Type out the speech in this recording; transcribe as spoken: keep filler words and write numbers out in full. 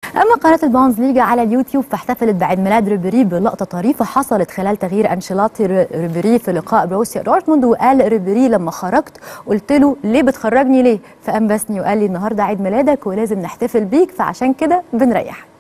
اما قناه البوندسليغا على اليوتيوب فاحتفلت بعيد ميلاد ريبيري بلقطه طريفه حصلت خلال تغيير انشيلوتي ريبيري في لقاء بروسيا دورتموند. وقال ريبيري لما خرجت قلت له ليه بتخرجني ليه؟ فقام بسني وقال لي النهارده عيد ميلادك ولازم نحتفل بيك فعشان كده بنريحك.